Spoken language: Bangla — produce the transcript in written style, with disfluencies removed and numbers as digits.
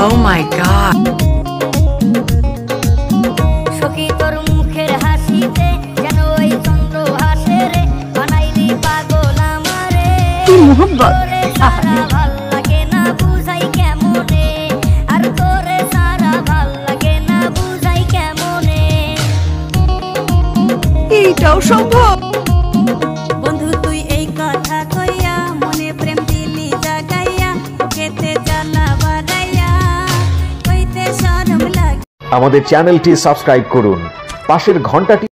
Oh my God. সখী তোর মুখের হাসিতে যেন ওই চন্দ্র হাসে রে, বানাইলি পাগল আমারে। কি মোহব্বত। সারা ভাল লাগে না বুঝাই কেমনে, আর তোরে সারা ভাল লাগে না বুঝাই কেমনে। এইটাও সম্ভব? বন্ধু তুই এই কথা কইয়া মনে প্রেম দিলি জাগাইয়া, খেতে জ্বালা বাড়াইয়া কইতে শরম লাগে। আমাদের চ্যানেলটি সাবস্ক্রাইব করুন, পাশের ঘন্টাটি